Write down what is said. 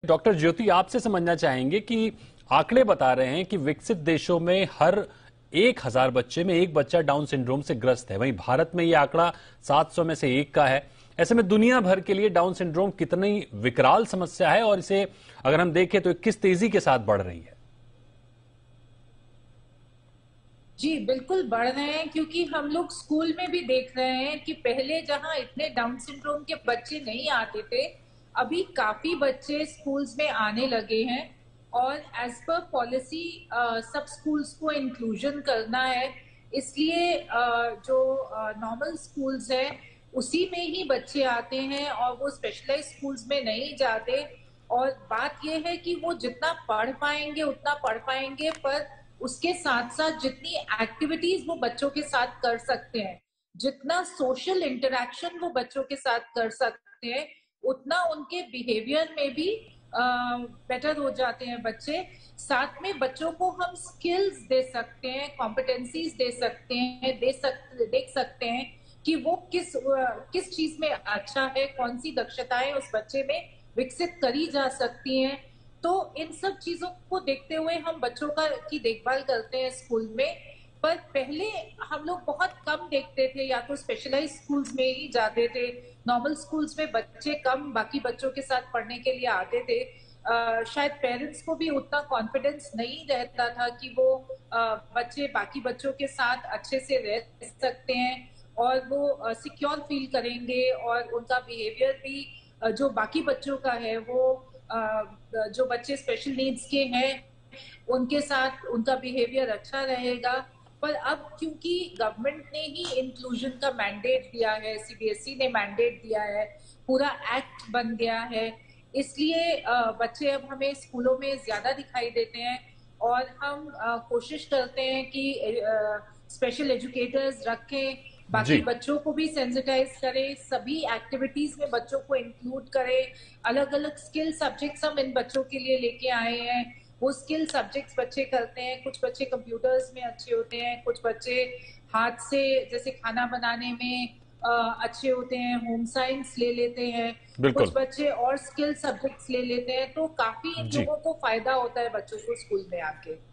Doctor ज्योति, आपसे समझना चाहेंगे कि आंकड़े बता रहे हैं कि विकसित देशों में हर 1,000 बच्चे में एक बच्चा डाउन सिंड्रोम से ग्रस्त है। वहीं भारत में यह आंकड़ा 700 में से एक का है। ऐसे में दुनिया भर के लिए डाउन सिंड्रोम कितनी विकराल समस्या है और इसे अगर हम देखें तो किस तेजी के साथ बढ़ रही है। जी बिल्कुल बढ़ रहे हैं, क्योंकि हम लोग स्कूल में भी देख रहे हैं कि पहले जहां इतने डाउन सिंड्रोम के बच्चे नहीं आते थे, अभी काफी बच्चे स्कूल्स में आने लगे हैं। और एज पर पॉलिसी सब स्कूल्स को इंक्लूजन करना है, इसलिए जो नॉर्मल स्कूल्स है उसी में ही बच्चे आते हैं और वो स्पेशलाइज स्कूल्स में नहीं जाते। और बात यह है कि वो जितना पढ़ पाएंगे उतना पढ़ पाएंगे, पर उसके साथ साथ जितनी एक्टिविटीज वो बच्चों के साथ कर सकते हैं, जितना सोशल इंटरेक्शन वो बच्चों के साथ कर सकते हैं, उतना उनके बिहेवियर में भी बेटर हो जाते हैं बच्चे। साथ में बच्चों को हम स्किल्स दे सकते हैं, कॉम्पिटेंसीज दे सकते हैं, देख सकते हैं कि वो किस चीज में अच्छा है, कौन सी दक्षताएं उस बच्चे में विकसित करी जा सकती हैं। तो इन सब चीजों को देखते हुए हम बच्चों की देखभाल करते हैं स्कूल में। पर पहले हम लोग बहुत कम देखते थे, या तो स्पेशलाइज स्कूल्स में ही जाते थे। नॉर्मल स्कूल्स में बच्चे कम बाकी बच्चों के साथ पढ़ने के लिए आते थे। शायद पेरेंट्स को भी उतना कॉन्फिडेंस नहीं रहता था कि वो बच्चे बाकी बच्चों के साथ अच्छे से रह सकते हैं और वो सिक्योर फील करेंगे, और उनका बिहेवियर भी जो बाकी बच्चों का है वो जो बच्चे स्पेशल नीड्स के हैं उनके साथ उनका बिहेवियर अच्छा रहेगा। पर अब क्योंकि गवर्नमेंट ने ही इंक्लूजन का मैंडेट दिया है, सीबीएसई ने मैंडेट दिया है, पूरा एक्ट बन गया है, इसलिए बच्चे अब हमें स्कूलों में ज्यादा दिखाई देते हैं। और हम कोशिश करते हैं कि स्पेशल एजुकेटर्स रखें, बाकी जी, बच्चों को भी सेंसिटाइज करें, सभी एक्टिविटीज में बच्चों को इंक्लूड करें। अलग अलग स्किल सब्जेक्ट्स हम इन बच्चों के लिए लेके आए हैं। वो स्किल सब्जेक्ट्स बच्चे करते हैं, कुछ बच्चे कंप्यूटर्स में अच्छे होते हैं, कुछ बच्चे हाथ से जैसे खाना बनाने में अच्छे होते हैं, होम साइंस ले लेते हैं, कुछ बिल्कुल। बच्चे और स्किल सब्जेक्ट्स ले लेते हैं। तो काफी इन जी, लोगों को फायदा होता है बच्चों को स्कूल में आके।